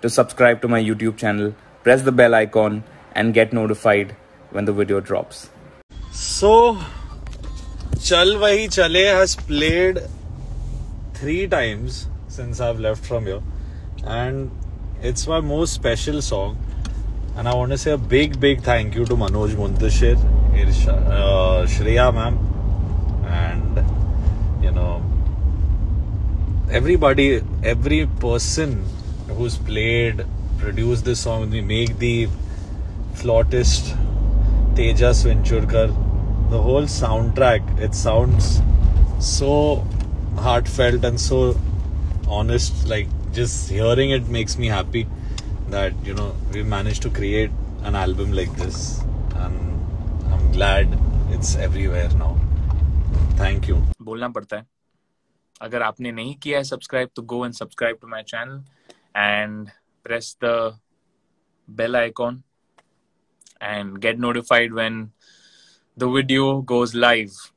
to subscribe to my YouTube channel, press the bell icon, and get notified when the video drops. So, Chal Wahi Chale has played 3 times since I've left from here, and it's my most special song. And I want to say a big thank you to Manoj Muntashir, Shreya ma'am, and everybody, every person who's played, produced this song. We make the flautist Tejas Venturkar, the whole soundtrack. It sounds so heartfelt and so honest. Like, just hearing it makes me happy that we managed to create an album like this, and I'm glad it's everywhere now. Thank you. बोलना पड़ता है. अगर आपने नहीं किया है subscribe, तो go and subscribe to my channel and press the bell icon and get notified when the video goes live.